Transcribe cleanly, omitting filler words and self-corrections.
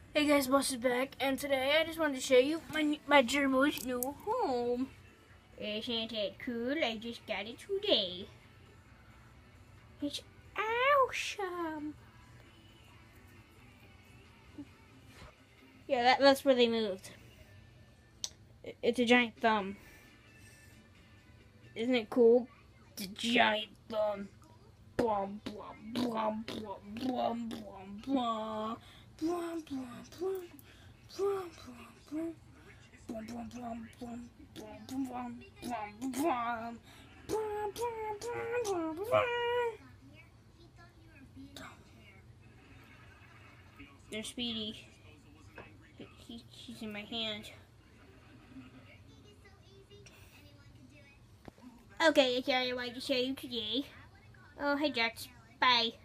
Hey guys, Boss is back, and today I just wanted to show you my Gerbil's new home. Isn't it cool? I just got it today. It's awesome. Yeah, that's where they moved. It's a giant thumb. Isn't it cool? It's a giant thumb. Blum, blum, blum, blum, blum, blum, blum. Blum, blum, blum. Blum, blum, blum. Blum, blum, blum, blum. Blum, blum, blum, blum, blum. Blum, blum, blum, blum, blum. There's Speedy. He's in my hand. Okay, that's all I wanted to show you today. Oh, hey, Jax. Bye.